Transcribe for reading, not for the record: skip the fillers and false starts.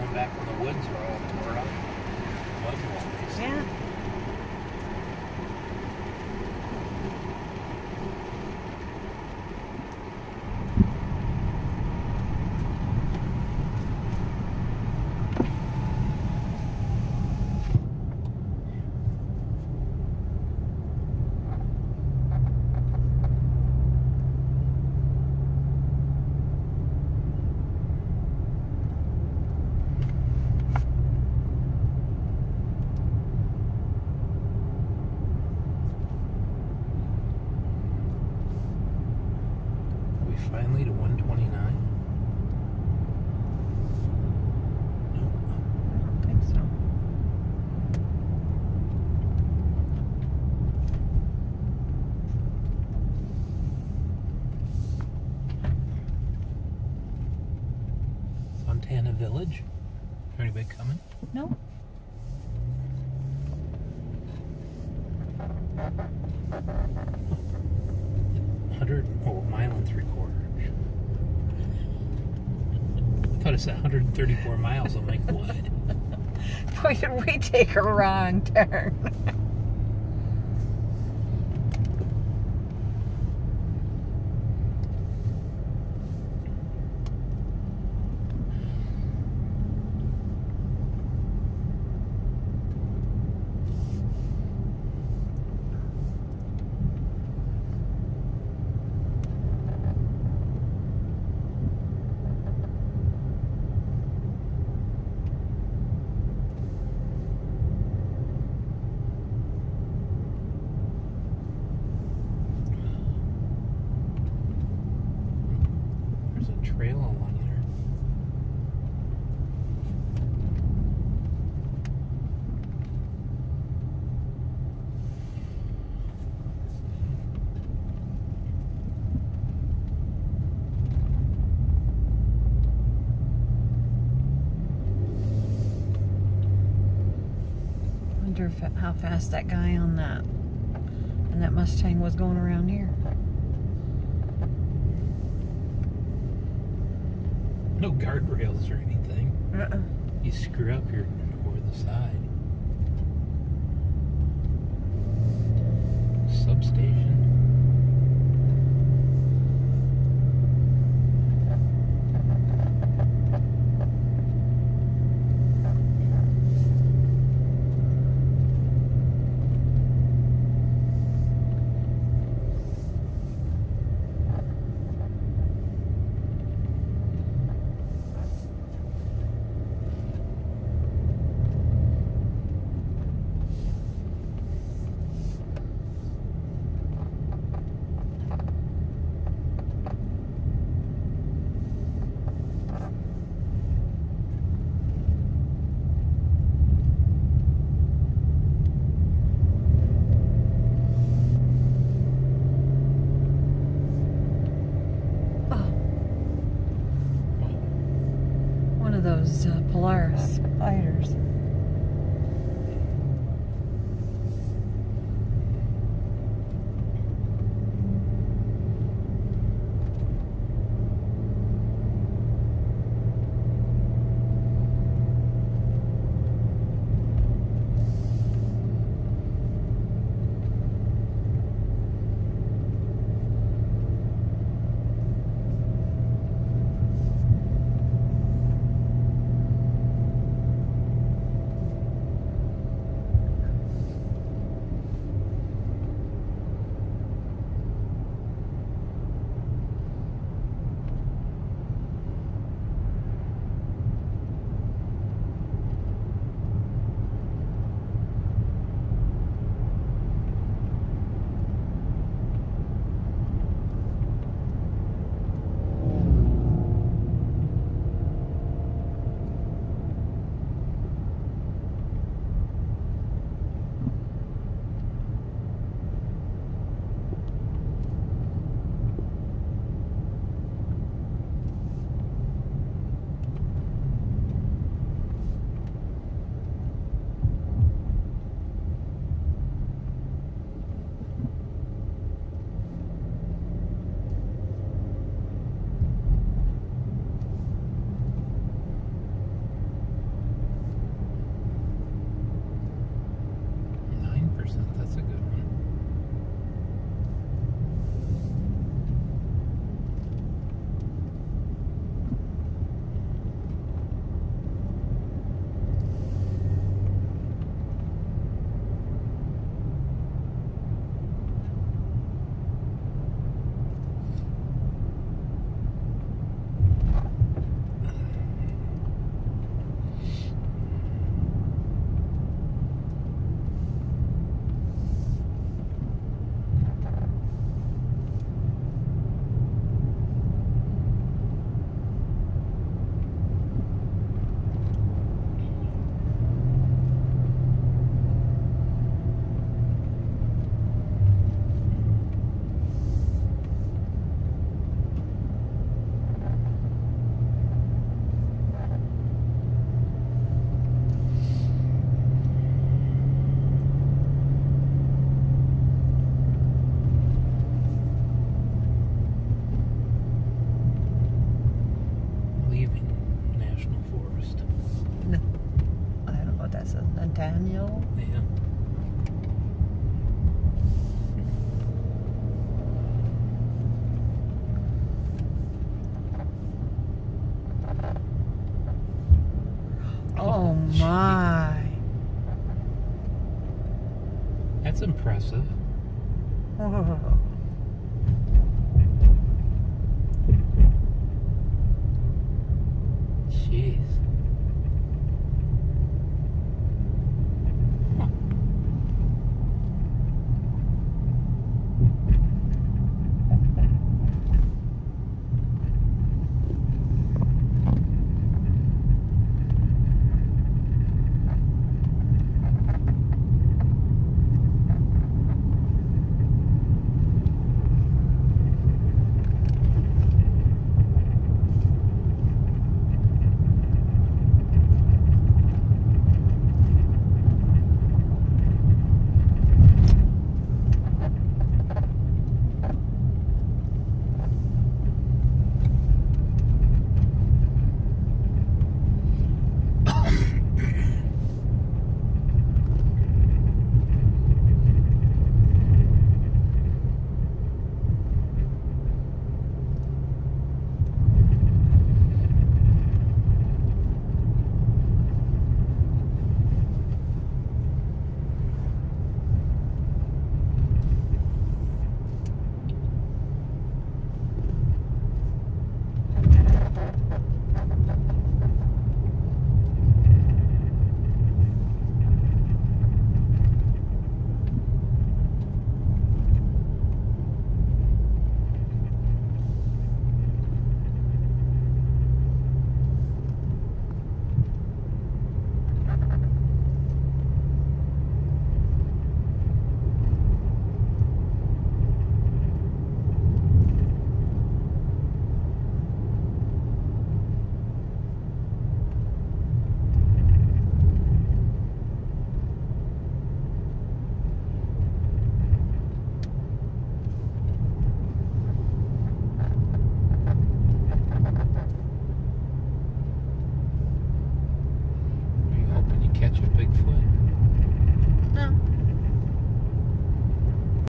back in the woods are all tore up. Mud walls. Yeah. Finally to 129. Nope. I don't think so. Fontana Village. Is there anybody coming? No. 100, mile and 3/4. I thought it said 134 miles. I'm like, what? Boy, did we take a wrong turn. Trail along there. I wonder if how fast that guy on that Mustang was going around here. No guardrails or anything. You screw up, you're over the side. Substation. Those Polaris spiders. Daniel. Yeah. Oh my. That's impressive. Whoa. Jeez. Huh. Are you hoping you catch a Bigfoot?